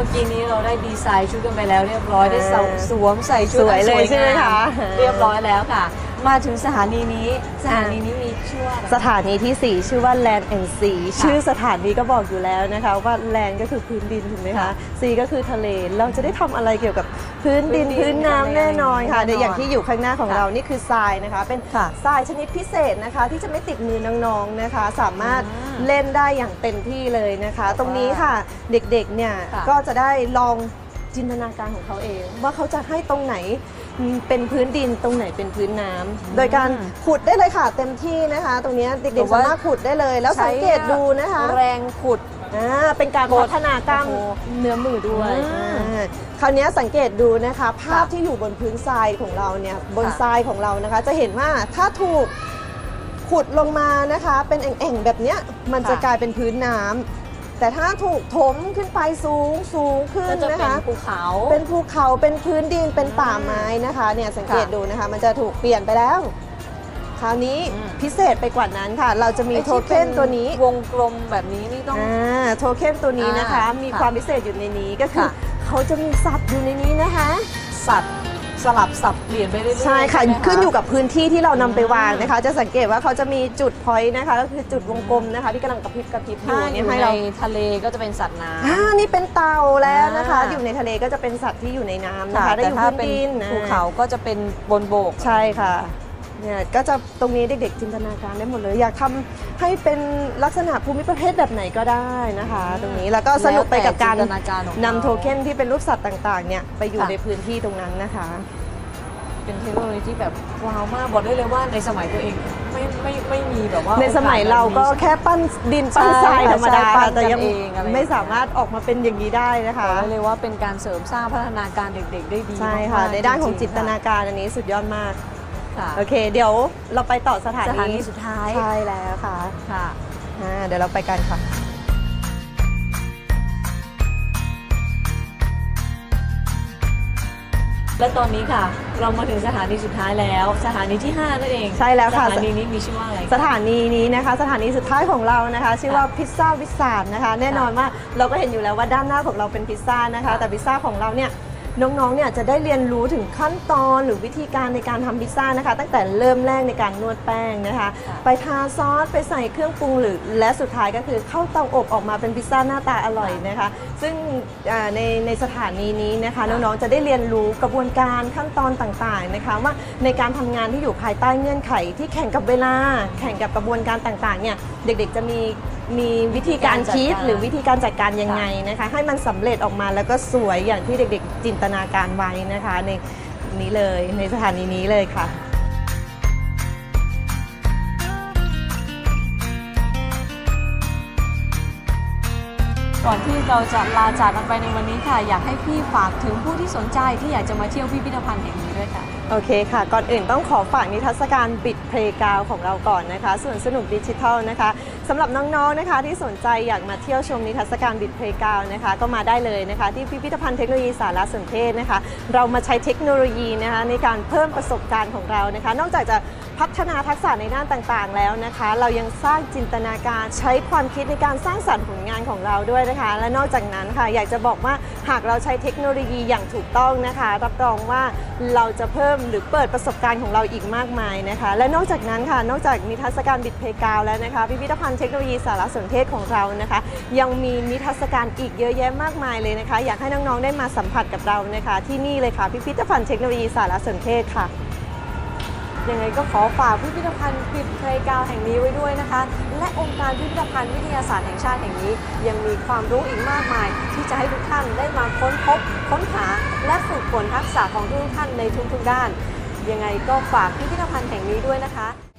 มื่อกี้นี้เราได้ดีไซน์ชุดกันไปแล้วเรียบร้อยได้สวมใส่ชุดสวยเลยใช่ไหมคะเรียบร้อยแล้วค่ะมาถึงสถานีนี้มีชื่อว่าสถานีที่4ชื่อว่า Land and Sea ชื่อสถานีก็บอกอยู่แล้วนะคะว่า Land ก็คือพื้นดินถูกไหมคะ Sea ก็คือทะเลเราจะได้ทำอะไรเกี่ยวกับพื้นดินพื้นน้ำแน่นอนค่ะเดี๋ยวอย่างที่อยู่ข้างหน้าของเรานี่คือทรายนะคะเป็นทรายชนิดพิเศษนะคะที่จะไม่ติดมือน้องๆนะคะสามารถเล่นได้อย่างเต็มที่เลยนะคะตรงนี้ค่ะเด็กๆเนี่ยก็จะได้ลองจินตนาการของเขาเองว่าเขาจะให้ตรงไหนเป็นพื้นดินตรงไหนเป็นพื้นน้ำโดยการขุดได้เลยค่ะเต็มที่นะคะตรงนี้เด็กๆสามารถขุดได้เลยแล้วสังเกตดูนะคะแรงขุดเป็นการพัฒนากล้ามเนื้อมือด้วยคราวนี้สังเกตดูนะคะภาพที่อยู่บนพื้นทรายของเราเนี่ยบนทรายของเรานะคะจะเห็นว่าถ้าถูกขุดลงมานะคะเป็นแอ่งๆแบบนี้มันจะกลายเป็นพื้นน้ำแต่ถ้าถูกถมขึ้นไปสูงขึ้นนะคะเป็นภูเขาเป็นพื้นดินเป็นป่าไม้นะคะเนี่ยสังเกตดูนะคะมันจะถูกเปลี่ยนไปแล้วคราวนี้พิเศษไปกว่านั้นค่ะเราจะมีโทเค็นตัวนี้วงกลมแบบนี้นี่ต้องโทเค็นตัวนี้นะคะมีความพิเศษอยู่ในนี้ก็คือเขาจะมีสัตว์อยู่ในนี้นะคะสัตว์สลับสับเปลี่ยนไปเรื่อยๆใช่ค่ะขึ้นอยู่กับพื้นที่ที่เรานำไปวางนะคะจะสังเกตว่าเขาจะมีจุดพอยต์นะคะก็คือจุดวงกลมนะคะที่กำลังกระพริบอยู่เนี่ยให้เราทะเลก็จะเป็นสัตว์น้ำนี่เป็นเต่าแล้วนะคะอยู่ในทะเลก็จะเป็นสัตว์ที่อยู่ในน้ำนะคะแต่ถ้าเป็นภูเขาก็จะเป็นบนบกใช่ค่ะเนี่ยก็จะตรงนี้เด็กๆจินตนาการได้หมดเลยอยากทำให้เป็นลักษณะภูมิประเทศแบบไหนก็ได้นะคะตรงนี้แล้วก็สนุกไปกับการนำโทเค็นที่เป็นรูปสัตว์ต่างๆเนี่ยไปอยู่ในพื้นที่ตรงนั้นนะคะเป็นเทคโนโลยีที่แบบว้าวมากบอกได้เลยว่าในสมัยตัวเองไม่มีแบบว่าในสมัยเราก็แค่ปั้นดินปั้นทรายธรรมดาแต่ยังไม่สามารถออกมาเป็นอย่างนี้ได้นะคะบอกได้เลยว่าเป็นการเสริมสร้างพัฒนาการเด็กๆได้ดีใช่ค่ะในด้านของจินตนาการอันนี้สุดยอดมากโอเคเดี๋ยวเราไปต่อสถานีสุดท้ายใช่แล้วค่ะเดี๋ยวเราไปกันค่ะและตอนนี้ค่ะเรามาถึงสถานีสุดท้ายแล้วสถานีที่5นั่นเองใช่แล้วค่ะสถานีนี้มีชื่อว่าอะไรสถานีนี้นะคะสถานีสุดท้ายของเรานะคะชื่อว่าพิซซ่าวิสานนะคะแน่นอนว่าเราก็เห็นอยู่แล้วว่าด้านหน้าของเราเป็นพิซซ่านะคะแต่พิซซ่าของเราเนี่ยน้องๆเนี่ยจะได้เรียนรู้ถึงขั้นตอนหรือวิธีการในการทำพิซซ่านะคะตั้งแต่เริ่มแรกในการนวดแป้งนะคะไปทาซอสไปใส่เครื่องปรุงและสุดท้ายก็คือเข้าเตาอบออกมาเป็นพิซซ่าหน้าตาอร่อยนะคะซึ่งในสถานีนี้นะคะน้องๆจะได้เรียนรู้กระบวนการขั้นตอนต่างๆนะคะว่าในการทำงานที่อยู่ภายใต้เงื่อนไขที่แข่งกับเวลาแข่งกับกระบวนการต่างๆเนี่ยเด็กๆจะมีวิธีการคิดหรือวิธีการจัดการยังไงนะคะให้มันสำเร็จออกมาแล้วก็สวยอย่างที่เด็กๆจินตนาการไว้นะคะในนี้เลยในสถานีนี้เลยค่ะก่อนที่เราจะลาจากกันไปในวันนี้ค่ะอยากให้พี่ฝากถึงผู้ที่สนใจที่อยากจะมาเที่ยวพิพิธภัณฑ์แห่งนี้ด้วยค่ะโอเคค่ะก่อนอื่นต้องขอฝากนิทรรศการบิดเพลย์กราวของเราก่อนนะคะส่วนสนุกดิจิทัลนะคะสำหรับน้องๆนะคะที่สนใจอยากมาเที่ยวชมนิทรรศการบิดเพลย์กราวนะคะก็มาได้เลยนะคะที่พิพิธภัณฑ์เทคโนโลยีสารสนเทศนะคะเรามาใช้เทคโนโลยีนะคะในการเพิ่มประสบการณ์ของเรานะคะนอกจากจะพัฒนาทักษะในด้านต่างๆแล้วนะคะเรายังสร้างจินตนาการใช้ความคิดในการสร้างสรรค์ผลงานของเราด้วยนะคะและนอกจากนั้นค่ะอยากจะบอกว่าหากเราใช้เทคโนโลยีอย่างถูกต้องนะคะรับรองว่าเราจะเพิ่มหรือเปิดประสบการณ์ของเราอีกมากมายนะคะและนอกจากนั้นค่ะนอกจากนิทรรศการบิดเพลย์กราวแล้วนะคะพิพิธภัณฑ์เทคโนโลยีสารสนเทศของเรานะคะยังมีนิทรรศการอีกเยอะแยะมากมายเลยนะคะอยากให้น้องๆได้มาสัมผัสกับเรานะคะที่นี่เลยค่ะพิพิธภัณฑ์เทคโนโลยีสารสนเทศค่ะยังไงก็ขอฝากพิพิธภัณฑ์บิดเพลย์กราวแห่งนี้ไว้ด้วยนะคะและองค์การพิพิธภัณฑ์วิทยาศาสตร์แห่งชาติแห่งนี้ยังมีความรู้อีกมากมายที่จะให้ทุกท่านได้มาค้นพบค้นหาและฝึกฝนทักษะของทุกท่านในทุกๆด้านยังไงก็ฝากพิพิธภัณฑ์แห่งนี้ด้วยนะคะ